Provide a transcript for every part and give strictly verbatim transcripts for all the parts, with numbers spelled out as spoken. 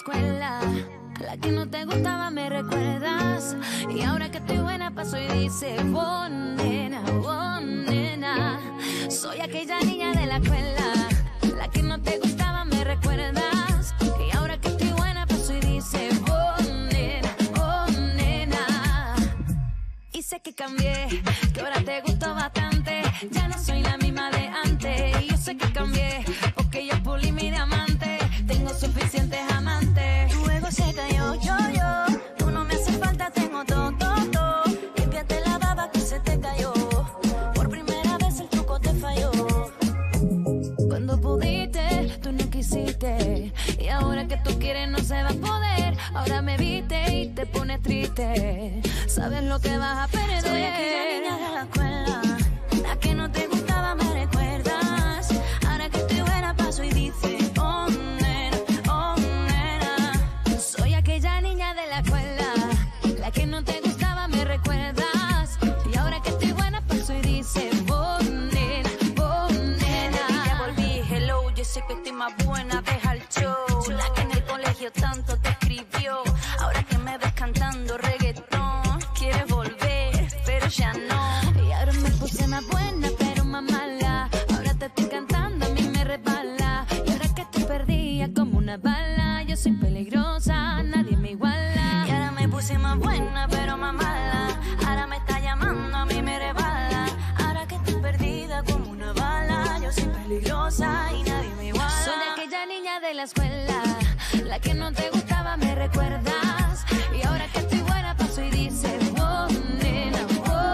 escuela, la que no te gustaba me recuerdas. Y ahora que estoy buena paso y dice, oh nena, oh nena. Soy aquella niña de la escuela, la que no te gustaba me recuerdas. Y ahora que estoy buena paso y dice, oh nena, oh nena. Y sé que cambié, que ahora te gustó bastante. Ya no soy la misma de antes. Y yo sé que cambié, porque yo pulí mi diamante. Tengo suficientes amantes. Tu ego se cayó, yo, yo. Tú no me hace falta, tengo todo, todo, todo. Límpiate la baba que se te cayó. Por primera vez el truco te falló. Cuando pudiste, tú no quisiste. Y ahora que tú quieres no se va a poder. Ahora me viste y te pones triste. Sabes lo que vas a perder. Soy aquella niña de la escuela, la que no te gustaba me recuerdas. Ahora que estoy buena paso y dice, oh nena, oh nena. Soy aquella niña de la escuela, la que no te gustaba me recuerdas. Y ahora que estoy buena paso y dice, oh nena, oh nena. Ya volví, hello, yo sé que estoy más buena, deja el show. La que en el colegio tanto te escribió. Ahora que me ves cantando reggaetón, quieres volver, pero ya no. Y ahora me puse más buena, pero más mala. Ahora te estoy cantando, a mí me resbala. Y ahora que estoy perdida como una bala. Yo soy peligrosa, nadie me iguala. Y ahora me puse más buena, pero más mala. Ahora me está llamando, a mí me resbala. Ahora que estoy perdida como una bala. Yo soy peligrosa y nadie me iguala. Soy aquella niña de la escuela, la que no te gustaba me recuerdas. Y ahora que estoy buena paso y dice, oh nena, oh.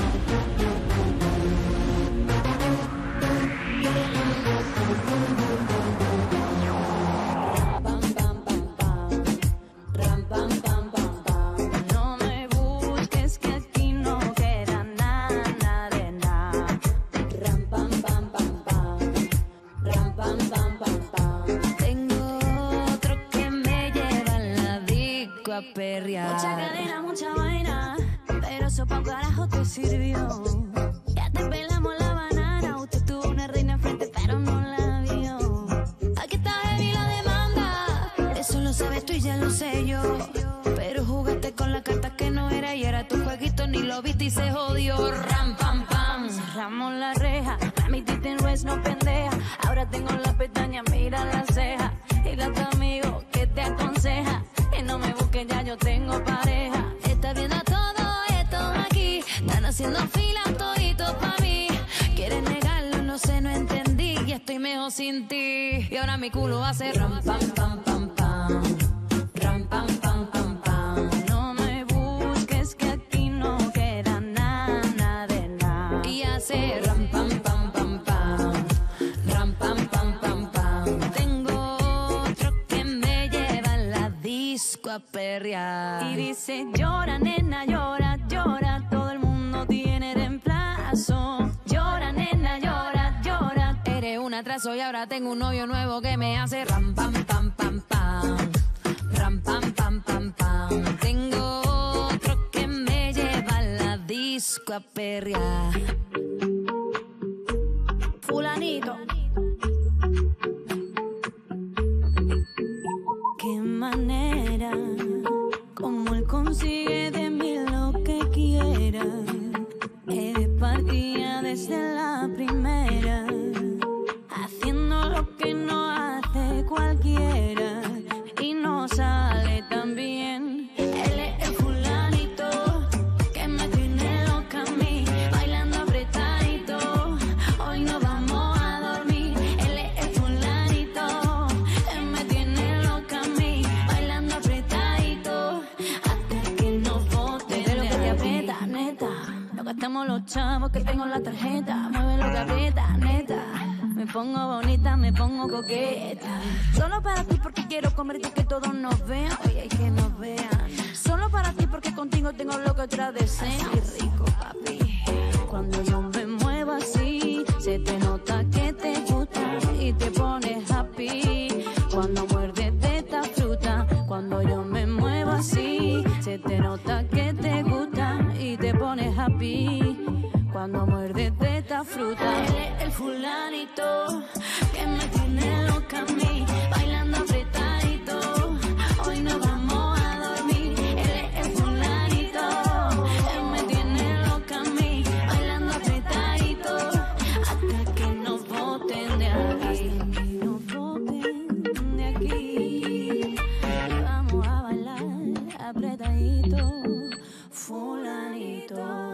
Pam, pam, pam, pam. Ram, pam, pam, pam, pam. No me busques que aquí no queda nada, nada de nada. Ram, pam, pam, pam, pam. Ram, pam, pam, pam, pam. Tengo otro que me lleva en la disco a perrear. Mucha cadena, mucha vaina, pero eso pa' un carajo te sirvió. Ya te pelamos la banana, usted tuvo una reina enfrente pero no la vio. Aquí está heavy la demanda, eso lo sabes tú y ya lo sé yo. Pero jugaste con la carta que no era y era tu jueguito, ni lo viste y se jodió. Ram, pam, pam. Cerramos la reja, mami tita en res no pendeja. Ahora tengo la pestaña, mira la ceja. Y la tu amigo que te aconseja que no me busques, ya yo tengo pareja. Estás viendo todo esto aquí, están haciendo fila todito pa' mí. Quieres negarlo, no sé, no entendí. Y estoy mejor sin ti. Y ahora mi culo hace ram, pam, pam, pam, pam. Ram, pam, pam, pam, pam. No me busques que aquí no queda nada, nada de nada. Y hace ram, pam, pam, pam, pam. Ram, pam, pam, pam, pam. Tengo otro que me lleva en la disco a perrear. Y dice, llora nena, llora, llora. Todo el mundo tiene reemplazo. Llora nena, llora, llora. Eres un atraso y ahora tengo un novio nuevo que me hace ram, pam, pam, pam, pam. Ram, pam, pam, pam, pam. Tengo otro que me lleva a la disco a perrear. Fulanito. Qué manera, como él consigue de mí lo que quiera. Eres partida desde la primera, haciendo lo que no hace cualquiera. Y no sale tan bien. Él es el fulanito que me tiene loca a mí, bailando apretadito. Hoy no vamos a dormir. Él es el fulanito que me tiene loca a mí, bailando apretadito, hasta que nos bote. De lo que te aprieta, neta. Lo gastamos los chavos que tengo en la tarjeta. Mueve lo que aprieta, neta. Me pongo bonita, me pongo coqueta. Solo para ti porque quiero comerte y que todos nos vean. Oye, que nos vean. Solo para ti porque contigo tengo lo que otras desean. Qué rico, papi. Cuando yo me muevo así, se te nota que te gusta y te pones happy. Cuando muerdes de esta fruta, cuando yo me muevo así, se te nota que te gusta y te pones happy. Cuando muerdes de esta fruta. Él es el fulanito que me tiene loca a mí, bailando apretadito. siento.